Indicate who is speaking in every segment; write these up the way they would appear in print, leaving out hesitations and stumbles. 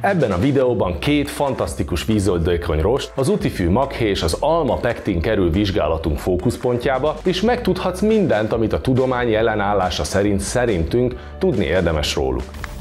Speaker 1: Ebben a videóban két fantasztikus vízoldékony rost, az utifű maghéj és az alma-pektin kerül vizsgálatunk fókuszpontjába, és megtudhatsz mindent, amit a tudomány jelen állása szerint szerintünk tudni érdemes róluk.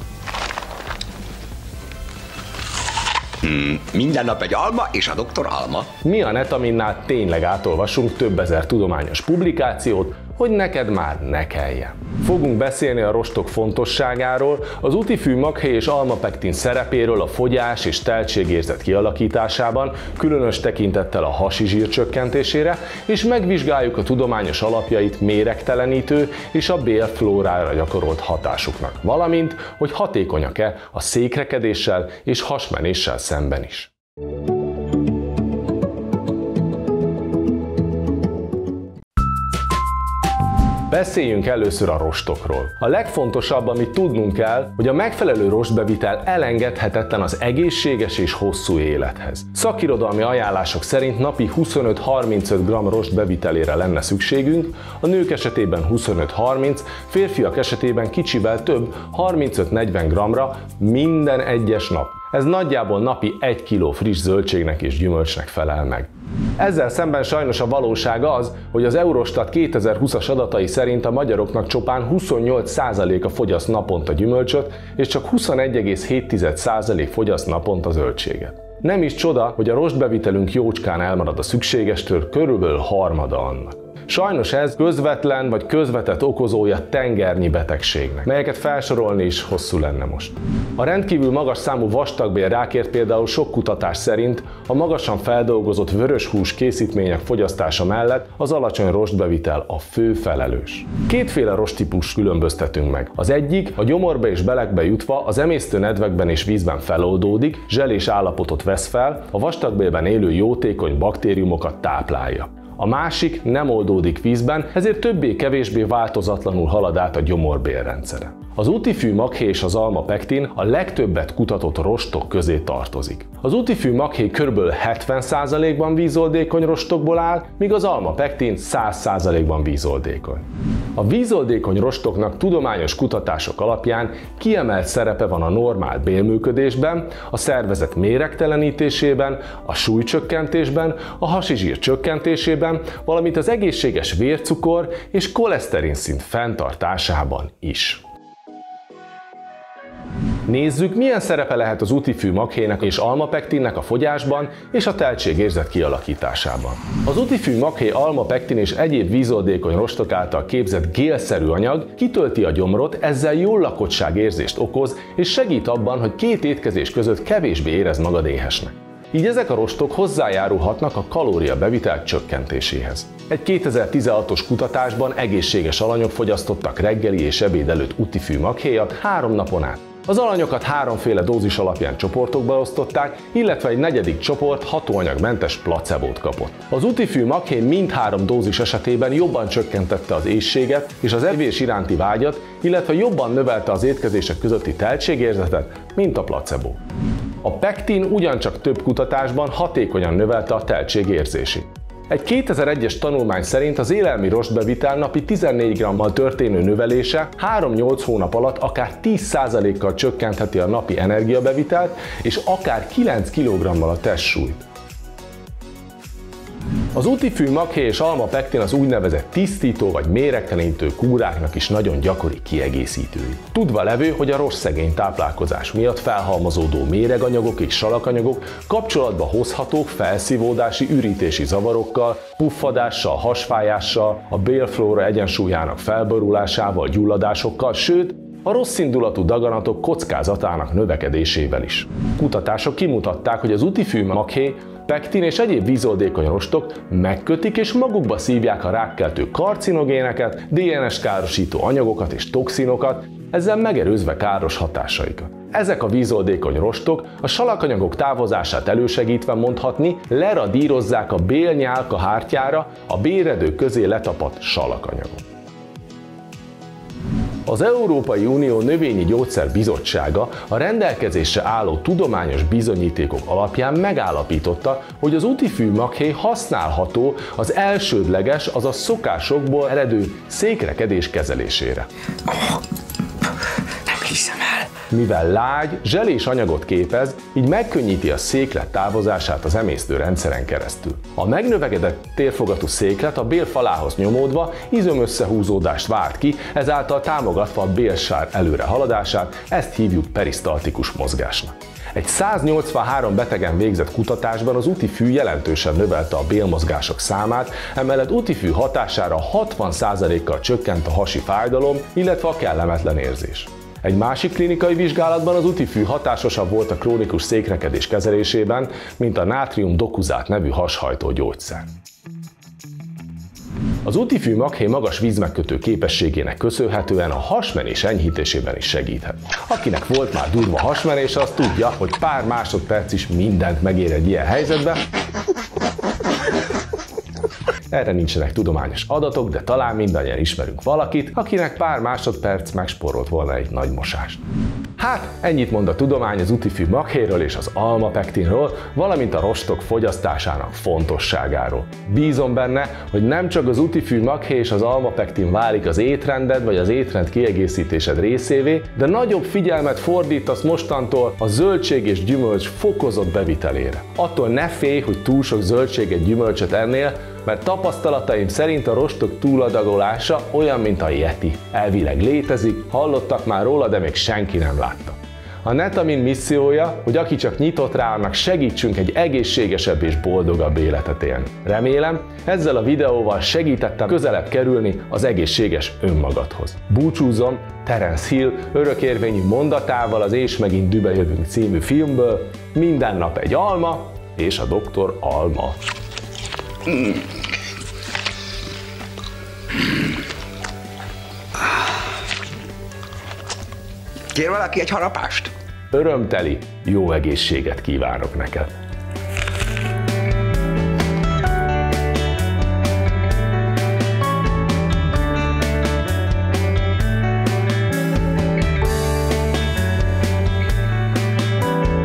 Speaker 2: Minden nap egy alma és a doktor alma.
Speaker 1: Mi a Netaminnál tényleg átolvasunk több ezer tudományos publikációt, hogy neked már ne kelljen. Fogunk beszélni a rostok fontosságáról, az utifű maghéj és alma-pektin szerepéről a fogyás és teltségérzet kialakításában, különös tekintettel a hasi zsír csökkentésére, és megvizsgáljuk a tudományos alapjait méregtelenítő és a bélflórára gyakorolt hatásuknak, valamint, hogy hatékonyak-e a székrekedéssel és hasmenéssel szemben is. Beszéljünk először a rostokról. A legfontosabb, amit tudnunk kell, hogy a megfelelő rostbevitel elengedhetetlen az egészséges és hosszú élethez. Szakirodalmi ajánlások szerint napi 25-35 g rost bevitelére lenne szükségünk, a nők esetében 25-30, férfiak esetében kicsivel több, 35-40 g-ra minden egyes nap. Ez nagyjából napi 1 kg friss zöldségnek és gyümölcsnek felel meg. Ezzel szemben sajnos a valóság az, hogy az Eurostat 2020-as adatai szerint a magyaroknak csupán 28%-a fogyaszt naponta gyümölcsöt, és csak 21,7% fogyaszt naponta zöldséget. Nem is csoda, hogy a rostbevitelünk jócskán elmarad a szükségestől, körülbelül harmada annak. Sajnos ez közvetlen vagy közvetett okozója tengernyi betegségnek, melyeket felsorolni is hosszú lenne most. A rendkívül magas számú vastagbél rákért például sok kutatás szerint a magasan feldolgozott vöröshús készítmények fogyasztása mellett az alacsony rostbevitel a fő felelős. Kétféle rosttípust különböztetünk meg. Az egyik a gyomorba és belekbe jutva az emésztő nedvekben és vízben feloldódik, zselés állapotot vesz fel, a vastagbélben élő jótékony baktériumokat táplálja. A másik nem oldódik vízben, ezért többé-kevésbé változatlanul halad át a gyomorbélrendszere. Az utifű maghéj és az alma-pektin a legtöbbet kutatott rostok közé tartozik. Az utifű maghéj kb. 70%-ban vízoldékony rostokból áll, míg az alma-pektin 100%-ban vízoldékony. A vízoldékony rostoknak tudományos kutatások alapján kiemelt szerepe van a normál bélműködésben, a szervezet méregtelenítésében, a súlycsökkentésben, a hasi zsír csökkentésében, valamint az egészséges vércukor és koleszterin szint fenntartásában is. Nézzük, milyen szerepe lehet az utifű maghéjnak és alma-pektinnek a fogyásban és a teltségérzet kialakításában. Az utifű maghéj, alma-pektin és egyéb vízoldékony rostok által képzett gélszerű anyag kitölti a gyomrot, ezzel jól lakottságérzést okoz és segít abban, hogy két étkezés között kevésbé érezd magad éhesnek. Így ezek a rostok hozzájárulhatnak a kalóriabevitel csökkentéséhez. Egy 2016-os kutatásban egészséges alanyok fogyasztottak reggeli és ebéd előtt utifű maghéjat 3 napon át. Az alanyokat 3 féle dózis alapján csoportokba osztották, illetve egy negyedik csoport hatóanyagmentes placebót kapott. Az utifű maghéj mindhárom dózis esetében jobban csökkentette az éhséget és az evés iránti vágyat, illetve jobban növelte az étkezések közötti teltségérzetet, mint a placebo. A pektin ugyancsak több kutatásban hatékonyan növelte a teltségérzését. Egy 2001-es tanulmány szerint az élelmi rostbevitel napi 14 g-mal történő növelése 3-8 hónap alatt akár 10%-kal csökkentheti a napi energiabevitelt és akár 9 kg-mal a testsúlyt. Az utifű maghéj és alma-pektin az úgynevezett tisztító vagy méregtelenítő kúráknak is nagyon gyakori kiegészítői. Tudva levő, hogy a rostszegény táplálkozás miatt felhalmozódó méreganyagok és salakanyagok kapcsolatba hozhatók felszívódási, ürítési zavarokkal, puffadással, hasfájással, a bélflóra egyensúlyának felborulásával, gyulladásokkal, sőt, a rosszindulatú daganatok kockázatának növekedésével is. Kutatások kimutatták, hogy az utifű maghéj, pektin és egyéb vízoldékony rostok megkötik és magukba szívják a rákkeltő karcinogéneket, DNS károsító anyagokat és toxinokat, ezzel megerőzve káros hatásaikat. Ezek a vízoldékony rostok a salakanyagok távozását elősegítve mondhatni leradírozzák a bélnyálka hártyára a béredők közé letapadt salakanyagot. Az Európai Unió Növényi Gyógyszer Bizottsága a rendelkezésre álló tudományos bizonyítékok alapján megállapította, hogy az utifű maghéj használható az elsődleges, azaz szokásokból eredő székrekedés kezelésére.
Speaker 2: Nem hiszem el.
Speaker 1: Mivel lágy, zselés anyagot képez, így megkönnyíti a széklet távozását az emésztőrendszeren keresztül. A megnövekedett térfogatú széklet a bél falához nyomódva izomösszehúzódást vált ki, ezáltal támogatva a bélsár előre haladását, ezt hívjuk perisztaltikus mozgásnak. Egy 183 betegen végzett kutatásban az útifű jelentősen növelte a bélmozgások számát, emellett útifű hatására 60%-kal csökkent a hasi fájdalom, illetve a kellemetlen érzés. Egy másik klinikai vizsgálatban az útifű hatásosabb volt a krónikus székrekedés kezelésében, mint a nátrium dokuzát nevű hashajtó gyógyszer. Az útifű maghéj magas vízmegkötő képességének köszönhetően a hasmenés enyhítésében is segíthet. Akinek volt már durva hasmenése, az tudja, hogy pár másodperc is mindent megér egy ilyen helyzetben. Erre nincsenek tudományos adatok, de talán mindannyian ismerünk valakit, akinek pár másodperc megspórolt volna egy nagy mosást. Hát, ennyit mond a tudomány az útifű maghéjról és az almapektinről, valamint a rostok fogyasztásának fontosságáról. Bízom benne, hogy nem csak az útifű maghéj és az almapektin válik az étrended vagy az étrend kiegészítésed részévé, de nagyobb figyelmet fordítasz mostantól a zöldség és gyümölcs fokozott bevitelére. Attól ne félj, hogy túl sok zöldséget, gyümölcsöt ennél, mert tapasztalataim szerint a rostok túladagolása olyan, mint a Yeti. Elvileg létezik, hallottak már róla, de még senki nem látta. A Netamin missziója, hogy aki csak nyitott rá, annak segítsünk egy egészségesebb és boldogabb életet élni. Remélem, ezzel a videóval segítettem közelebb kerülni az egészséges önmagadhoz. Búcsúzom Terence Hill örökérvényű mondatával az És megint dübe jövünk című filmből: minden nap egy alma, és a doktor Alma.
Speaker 2: Kér valaki egy harapást?
Speaker 1: Örömteli, jó egészséget kívánok neked!